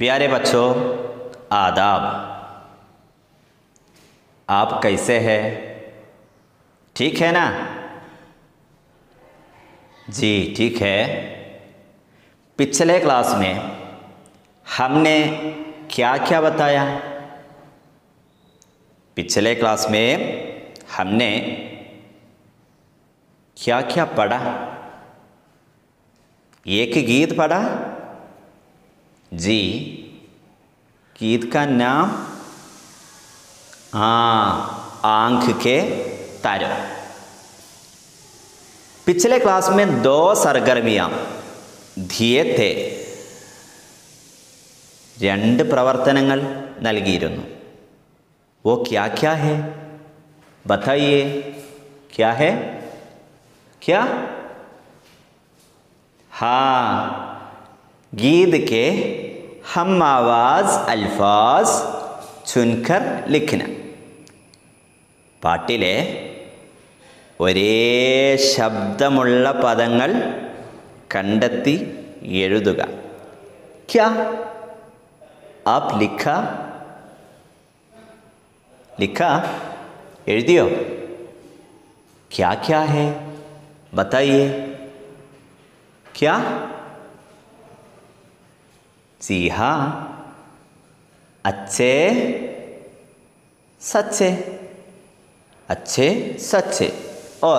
प्यारे बच्चों, आदाब। आप कैसे हैं? ठीक है ना? जी ठीक है। पिछले क्लास में हमने क्या क्या बताया? पिछले क्लास में हमने क्या क्या पढ़ा? एक गीत पढ़ा। जी, गीत का नाम आंख के तारे। पिछले क्लास में 2 सरगर्मियाँ दिए थे। 2 പ്രവർത്തനങ്ങൾ നൽകിയിരുന്നു। वो क्या क्या है? बताइए, क्या है? क्या? हाँ, गीत के हम आवाज़ अल्फाज चुनकर लिखना। പാട്ടിലെ ഒരേ ശബ്ദമുള്ള പദങ്ങൾ കണ്ടെത്തി എഴുതുക. क्या आप लिखा? എഴുതിയോ? क्या क्या है? बताइए, क्या? जी हाँ, अच्छे सच्चे, अच्छे सच्चे। और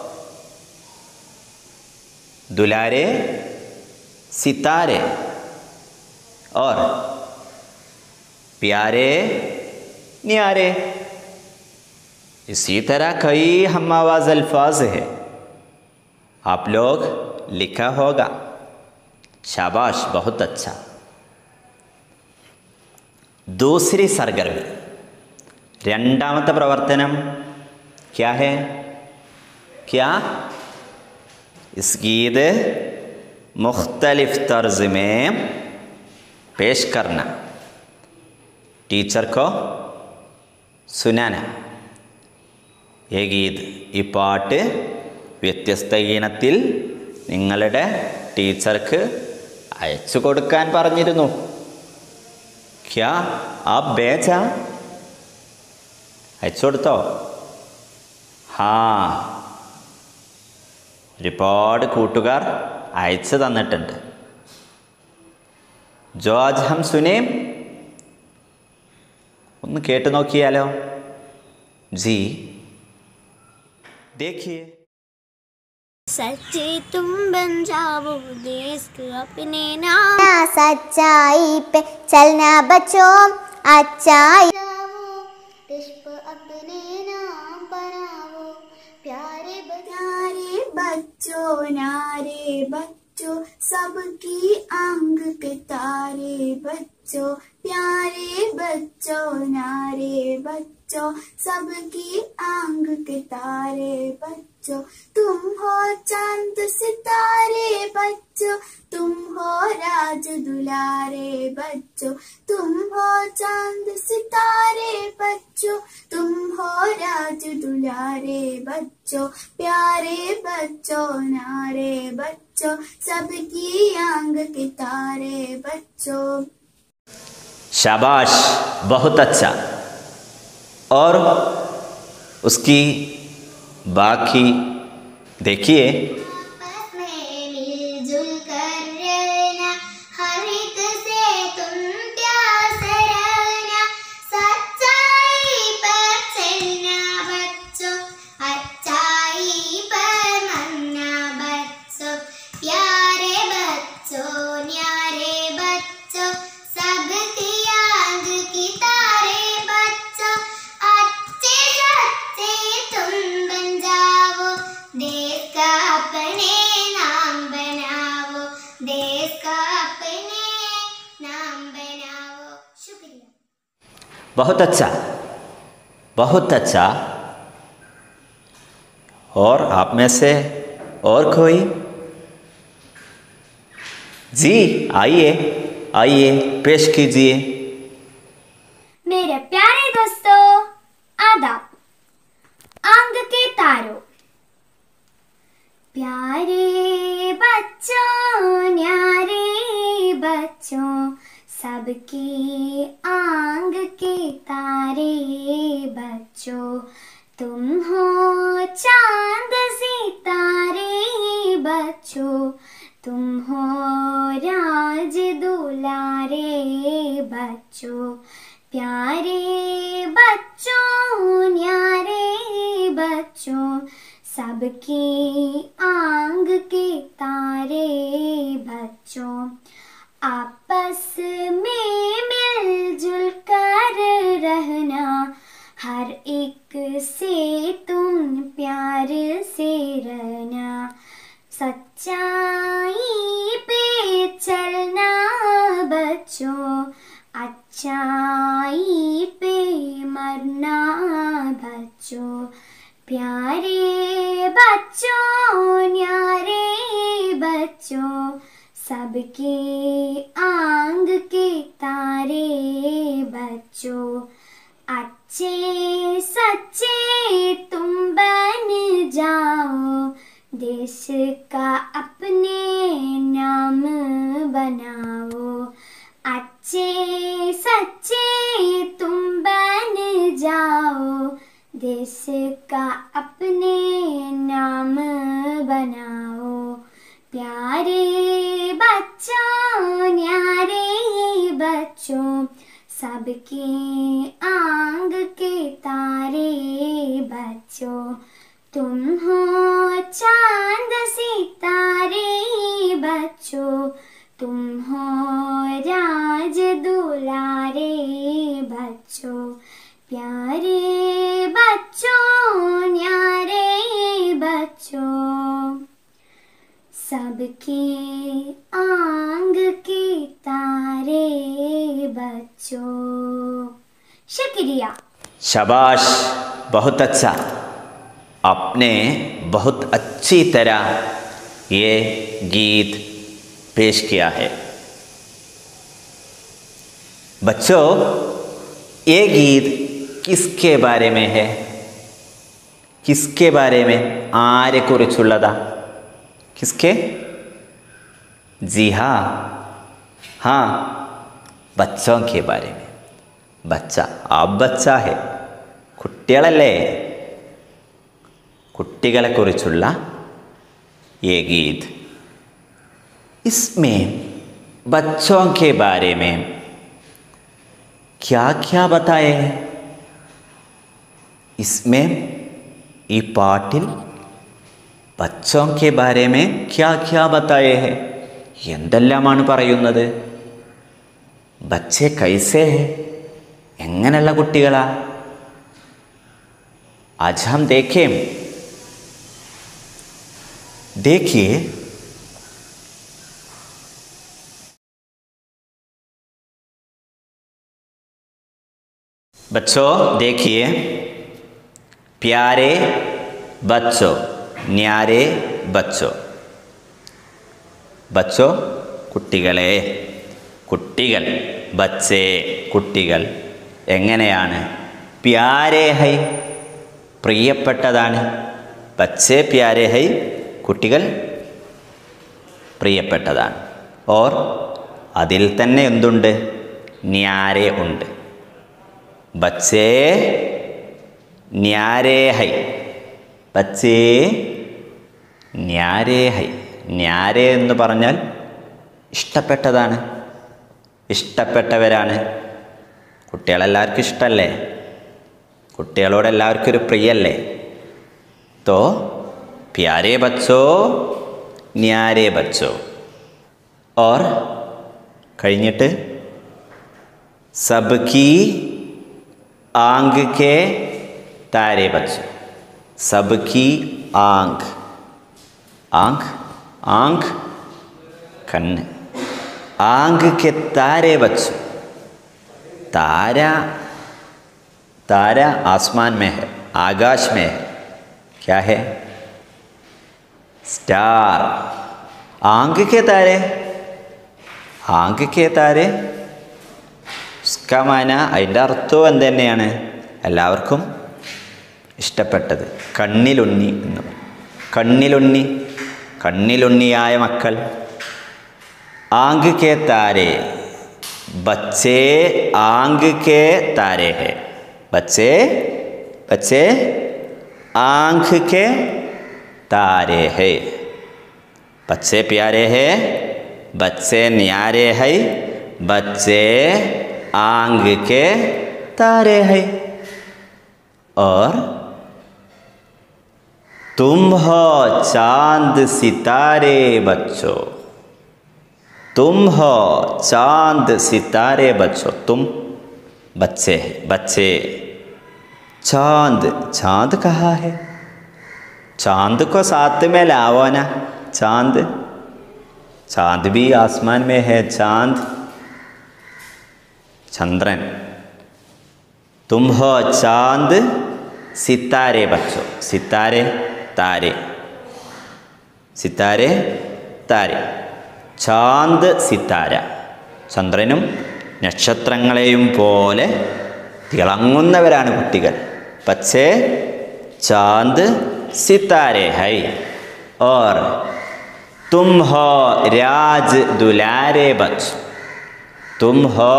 दुलारे सितारे, और प्यारे न्यारे। इसी तरह कई हम आवाज़ अल्फाज है। आप लोग लिखा होगा। शाबाश, बहुत अच्छा। दूसरी सरगर्मी, രണ്ടാമത്തെ പ്രവർത്തനം क्या है? क्या? इस गीत मुख्तलिफ तर्ज में पेश करना, टीचर को सुनाना। ये गीत, ഈ പാട്ട് വ്യത്യസ്ത ഈണത്തിൽ നിങ്ങളുടെ ടീച്ചർക്ക് അയച്ചു കൊടുക്കാൻ പറഞ്ഞിരുന്നു. क्या आप भेजा? അയച്ചു കൊടുത്തോ? ഒരുപാട് കൂട്ടുകാർ അയച്ചു തന്നിട്ടുണ്ട്. जो आज हम सुने, ഒന്ന് കേട്ടു നോക്കിയാലോ? जी देखिए। सच्चे तुम बन जाओ देश को अपने नाम, सच्चाई पे चलना बच्चों, अच्छाई देश को अपने नाम बनाओ। प्यारे बच्चों, न्यारे बच्चों, सबकी आंख के तारे बच्चों। प्यारे बच्चों, न्यारे बच्चों, सबकी आंख के तारे बच्चों। तुम हो चांद सितारे बच्चों, तुम हो राज दुलारे बच्चों। तुम हो चांद सितारे बच्चों, तुम हो राज दुलारे बच्चों। प्यारे बच्चों, न्यारे बच्चों, सबकी आंख के तारे बच्चों। शाबाश, बहुत अच्छा। और उसकी बाकी देखिए। बहुत अच्छा, बहुत अच्छा। और आप में से और कोई? जी आइए, आइए पेश कीजिए। मेरे प्यारे दोस्तों, आदाब। आंख के तारों। प्यारे बच्चों, न्यारे बच्चों, सबकी आंग के तारे बच्चों, तुम हो चांद सितारे बच्चों, तुम हो राज दुलारे बच्चों, प्यारे बच्चों न्यारे बच्चों, सबकी आंग के तारे बच्चों, आपस में मिलजुल कर रहना, हर एक से तुम प्यार से रहना, सच्चाई पे चलना बच्चों, अच्छाई पे मरना बच्चों, प्यारे बच्चों न्यारे बच्चों, सबकी आंग के तारे बच्चों, अच्छे सच्चे तुम बन जाओ, देश का अपने नाम बनाओ, अच्छे सच्चे तुम बन जाओ, देश का अपने नाम बनाओ, प्यारे बच्चों न्यारे बच्चों, सबके आंग के तारे बच्चों, तुम हो चांद सितारे बच्चों, तुम हो राज दुलारे बच्चों, प्यारे बच्चों न्यारे बच्चों, सबके आंग के तारे बच्चों। शुक्रिया। शाबाश, बहुत अच्छा। आपने बहुत अच्छी तरह ये गीत पेश किया है। बच्चों, ये गीत किसके बारे में है? किसके बारे में? ആരെ കുറിച്ചുള്ളതാ? किसके? जी हाँ, बच्चों के बारे में। बच्चा, आप बच्चा है, കുട്ടികളല്ലേ? കുട്ടികളെ കുറിച്ചുള്ള ये गीत। इसमें बच्चों के बारे में क्या क्या बताए हैं? इसमें ഈ പാട്ടിൽ बच्चों के बारे में क्या क्या बताए हैं? എന്തെല്ലാമാണ് പറയുന്നത്? बच्चे कैसे हैं? എങ്ങനെയുള്ള കുട്ടികളാ? आज हम देखें। देखिए, बच्चों देखिए, प्यारे बच्चों न्यारे बच्चों। बच्चों കുട്ടികളെ, കുട്ടികൾ, ബച്ചേ കുട്ടികൾ എങ്ങനെയാണ്? പ്യാരേ ഹൈ പ്രിയപ്പെട്ടതാണ്. ബച്ചേ പ്യാരേ ഹൈ കുട്ടികൾ പ്രിയപ്പെട്ടതാണ്. ഓർ അതിൽ തന്നെ എന്തുണ്ട്? ന്യാരെ ഉണ്ട്. ബച്ചേ ന്യാരേ ഹൈ, ബച്ചേ ന്യാരേ ഹൈ. ന്യാരേ എന്ന് പറഞ്ഞാൽ ഇഷ്ടപ്പെട്ടതാണ്, ഇഷ്ടപ്പെട്ടവരാണ്. കുട്ടികളെല്ലാവർക്കും ഇഷ്ടമല്ലേ? കുട്ടികളോട് എല്ലാവർക്കും ഒരു പ്രിയല്ലേ? तो प्यारे बच्चों न्यारे बच्चों। और കഴിഞ്ഞിട്ട് सबकी आंग के तारे बच्चों। सबकी आंग, आंख, आंख कन्न, आंग के तारे बच्चों। तारा, तारा आसमान में है, आकाश में है। क्या है? स्टार। आंख के तारे, आंख के तारे उसका माना അതിൻ്റെ അർത്ഥവും എന്ത് തന്നെയാണ്? എല്ലാവർക്കും ഇഷ്ടപ്പെട്ടത്. കണ്ണിലുണ്ണി എന്ന് പറയും. കണ്ണിലുണ്ണി, കണ്ണിലുണ്ണിയായ മക്കൾ. ആങ്ക് കെ താരെ बच्चे आंख के तारे हैं। बच्चे बच्चे आंख के तारे हैं। बच्चे प्यारे हैं, बच्चे न्यारे हैं, बच्चे आंख के तारे हैं। और तुम हो चांद सितारे बच्चों, तुम हो चांद सितारे बच्चों। तुम बच्चे बच्चे। चांद चांद कहाँ है? चांद को साथ में लाओ ना। चांद चांद भी आसमान में है। चांद चंद्रन। तुम हो चांद सितारे बच्चों। सितारे तारे, सितारे तारे। ചാന്ദ് സിത്താര, ചന്ദ്രനും നക്ഷത്രങ്ങളെയും പോലെ തിളങ്ങുന്നവരാണ് കുട്ടികൾ. പക്ഷേ ചാന്ദ് സിത്താരെ ഹൈ. और तुम हो राज दुलारे बच्चों, तुम हो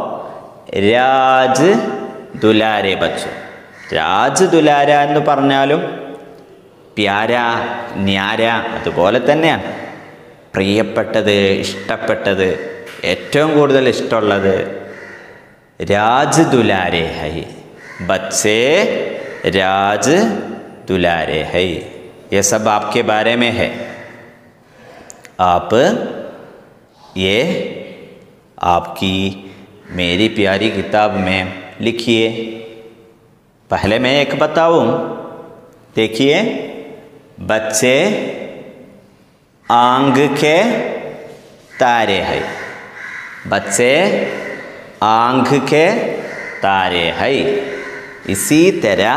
രാജ് ദുലാരെ ബച്ചോ. രാജ് ദുലാര എന്ന് പറഞ്ഞാലും പ്യാര ന്യാര അതുപോലെ തന്നെയാണ്. പ്രിയപ്പെട്ടത്, ഇഷ്ടപ്പെട്ടത്, ഏറ്റവും കൂടുതൽ ഇഷ്ടമുള്ളത്. രാജ് ദുലാരെ ഹൈ, ബच्चे രാജ് दुलारे है. ये सब आपके बारे में है. आप ये आपकी मेरी प्यारी किताब में लिखिए. पहले मैं एक बताऊं. देखिए, बच्चे आंख के तारे हैं. बच्चे आंख के तारे हैं. इसी तरह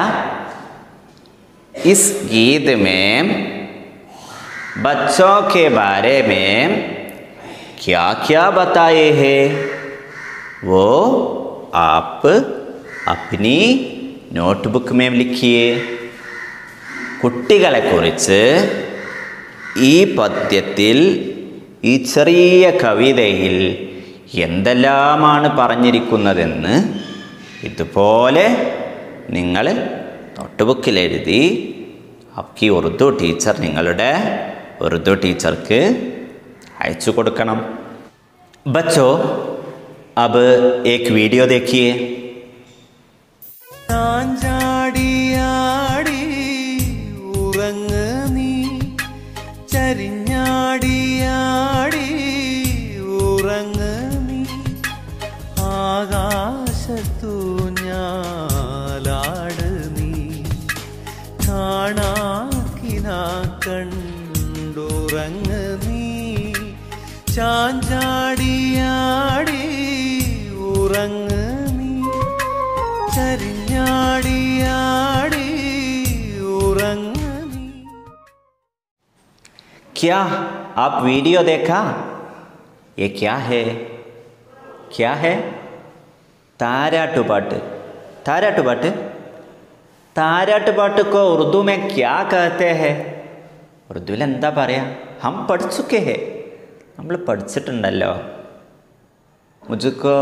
इस गीत में बच्चों के बारे में क्या क्या बताए हैं वो आप अपनी നോട്ട്ബുക്ക് में लिखिए. കുട്ടികളെക്കുറിച്ച് ഈ പദ്യത്തിൽ, ഈ ചെറിയ കവിതയിൽ എന്തെല്ലാമാണ് പറഞ്ഞിരിക്കുന്നതെന്ന് ഇതുപോലെ നിങ്ങൾ നോട്ട്ബുക്കിൽ എഴുതി आपकी ഉറുദു ടീച്ചർ, നിങ്ങളുടെ ഉറുദു ടീച്ചർക്ക് അയച്ചു കൊടുക്കണം. बच्चों, अब एक वीडियो देखिए. ചാഞ്ചാടിയാടി ഉറങ്ങ് നീ, ചരിഞ്ഞാടിയാടി ഉറങ്ങ് നീ, ആകാശത്തു ഞാലാട് നീ, കാണാക്കിനാ കണ്ടുറങ്ങ് നീ, ചാഞ്ചാടിയാടി ഉറങ്ങ് നീ, ചരിഞ്ഞാടിയാടി ഉറങ്ങ് നീ. क्या आप वीडियो देखा? ये क्या है? क्या है? ताराटुपाट. ताराटुपाट. ताराटुपाट को उर्दू में क्या कहते हैं? ഉറുദുവിൽ എന്താ പറയാ? हम पढ़ चुके हैं. നമ്മൾ പഠിച്ചിട്ടുണ്ടല്ലോ. മുझको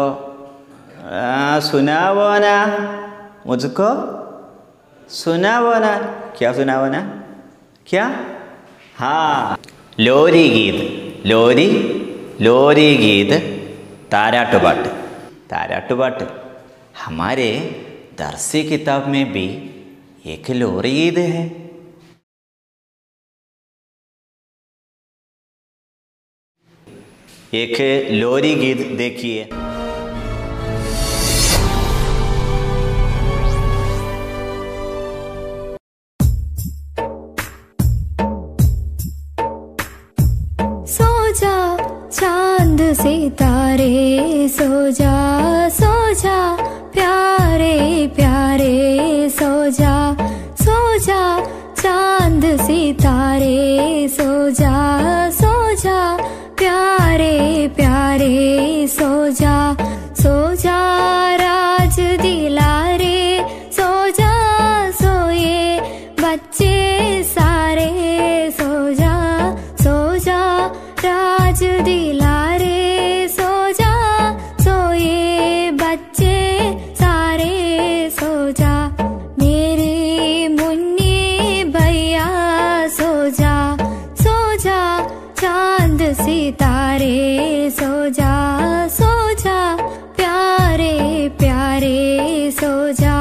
सुनावो ना, मुझको सुनावो ना. क्या सुनावो ना? क्या? हाँ, लोरी गीत. लोरी, लोरी गीत, ताराटुपाट. ताराटुपाट. हमारे दरसी किताब में भी एक लोरी गीत है. एक लोरी गीत देखिए. सो जा चांद सितारे, सो जा प्यारे प्यारे, सो जा चांद सितारे, सो जा प्यारे प्यारे, सो जा राज दिलारे, सो जा सोए बच्चे सारे, सो जा राज दिलारे, सो चांद सितारे सो जा प्यारे प्यारे सो जा।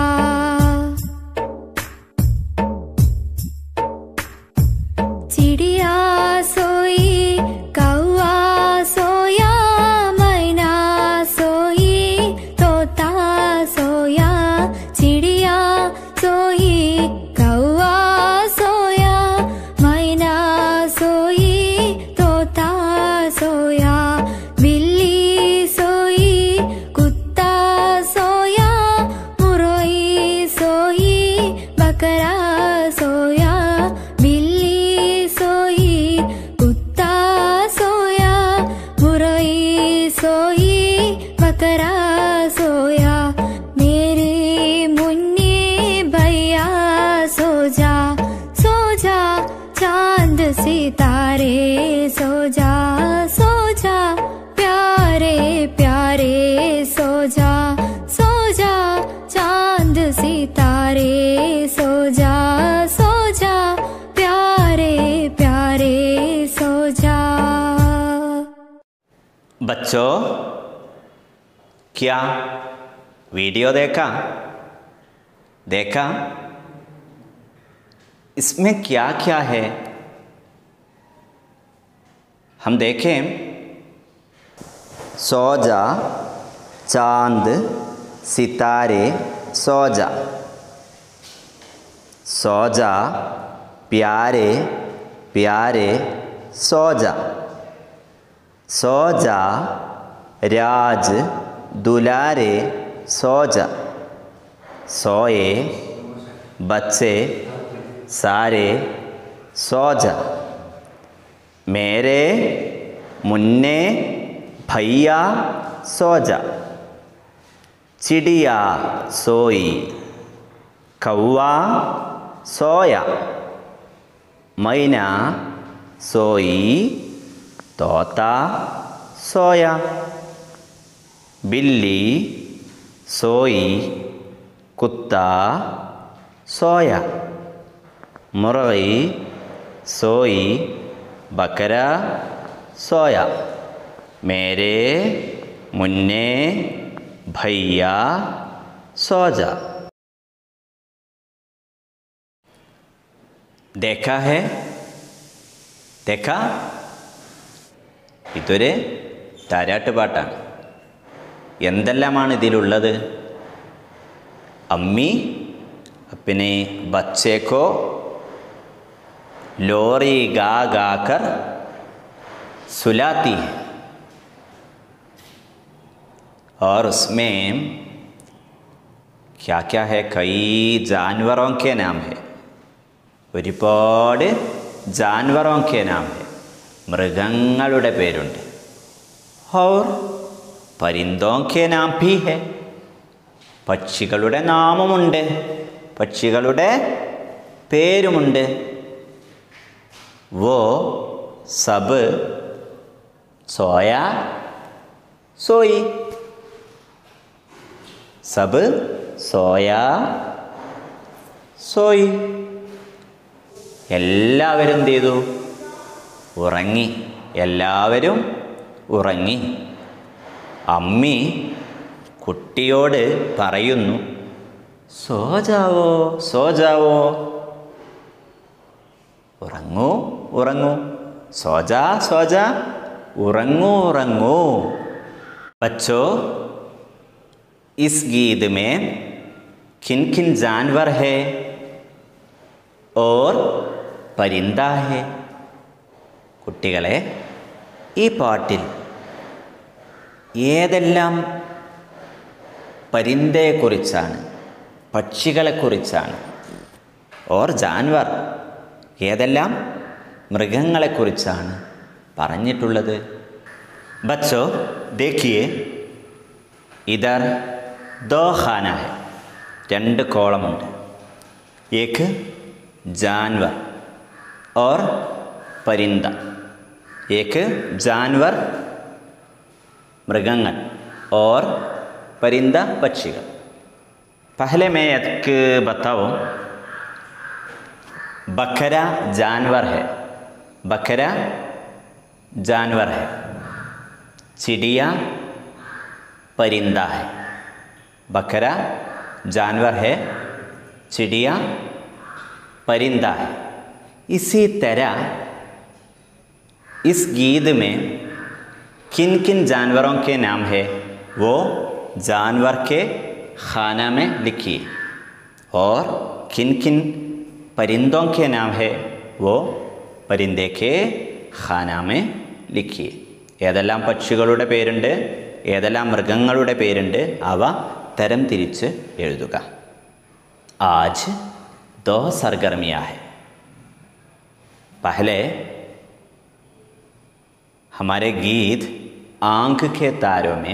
चिड़िया सोई कौआ सोया मैना सोई तोता सोया। चिड़िया सोई कौआ सोया मैना सोई तोता सोया। बिल्ली सोई कुत्ता सोया मुरई सोई बकरा सोया। बिल्ली सोई कुत्ता सोया मुरई सोई बकरा सोया। मेरे मुन्ने भैया सो जा चांद सितारे सो जा प्यारे प्यारे सो जा चांद सितारे सो जा प्यारे प्यारे सो जा। बच्चों, क्या वीडियो देखा? इसमें क्या क्या है हम देखें। सो जा चांद सितारे सो जा प्यारे प्यारे सो जा राज दुलारे सो जा। सोए बच्चे सारे सो जा। मेरे मुन्ने भैया सो जा। चिड़िया सोई कौआ सोया मैना सोई तोता सोया। बिल्ली सोई कुत्ता सोया। मुर्गी सोई बकरा सोया। मेरे मुन्ने भैया सो जा। देखा? ഇതൊരു താരാട്ട് പാട്ടാണ്. എന്തെല്ലാമാണ് ഇതിലുള്ളത്? अम्मी अपने बच्चे को लोरी गा गा कर सुलाती है और उसमें क्या क्या है, कई जानवरों के नाम है, ഒരുപാട് जानवरों के नाम है, മൃഗങ്ങളുടെ പേരുണ്ട്, और परिंदों के नाम भी है, പക്ഷികളുടെ നാമമുണ്ട്, പക്ഷികളുടെ പേരുമുണ്ട്. वो सब सोया सोई, सब सोया सोई. എല്ലാവരും എന്ത് ചെയ്തു? ഉറങ്ങി. എല്ലാവരും ഉറങ്ങി. അമ്മി കുട്ടിയോട് പറയുന്നു, സോ ജാവോ സോ ജാവോ, ഉറങ്ങൂ ഉറങ്ങൂ, സോജാ സോജാ, ഉറങ്ങൂ ഉറങ്ങൂ. बच्चों, इस गीत में किन किन जानवर है और परिंदा है? കുട്ടികളെ, ഈ പാട്ടിൽ ഏതെല്ലാം പരിന്തയെക്കുറിച്ചാണ്, പക്ഷികളെക്കുറിച്ചാണ്, ഓർ ജാൻവർ ഏതെല്ലാം മൃഗങ്ങളെക്കുറിച്ചാണ് പറഞ്ഞിട്ടുള്ളത്? बच्चों देखिए, इधर दो खाना है, രണ്ട് കോളമുണ്ട്. एक जानवर और परिंदा. एक जानवर मृगങ്ങൾ और परिंदा पक्षिகள். पहले मैं एक बताऊँ, बकरा जानवर है, बकरा जानवर है, चिड़िया परिंदा है। बकरा जानवर है, चिड़िया परिंदा है। इसी तरह इस गीत में किन किन जानवरों के नाम है वो जानवर के खाना में लिखिए, और किन किन परिंदों के नाम है वो परिंदे के ഖാന में लिखिए. ഏതെല്ലാം പക്ഷികളുടെ പേരുണ്ട്, ഏതെല്ലാം മൃഗങ്ങളുടെ പേരുണ്ട്, അവ തരം തിരിച്ച് എഴുതുക. आज 2 सरगर्मियाँ हैं. पहले हमारे गीत आँख के तारों में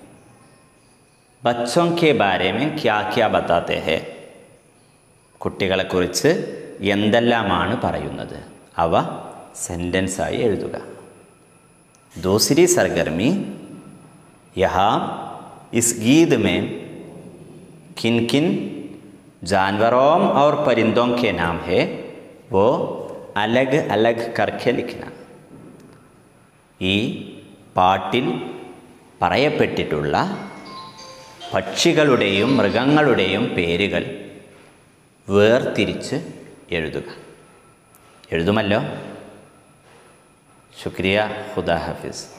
बच्चों के बारे में क्या क्या बताते हैं, കുട്ടികളെക്കുറിച്ച് എന്തെല്ലാമാണ് പറയുന്നത്, അവ സെൻറ്റൻസായി എഴുതുക. दूसरी सरगर्मी, यहाँ इस गीत में किन किन जानवरों और परिंदों के नाम है वो अलग अलग करके लिखना. ഈ പാട്ടിൽ പറയപ്പെട്ടിട്ടുള്ള പക്ഷികളുടെയും മൃഗങ്ങളുടെയും പേരുകൾ വേർതിരിച്ച് എഴുതുക. എഴുതുമല്ലോ? ശുക്രിയ. ഖുദാ ഹഫിസ്.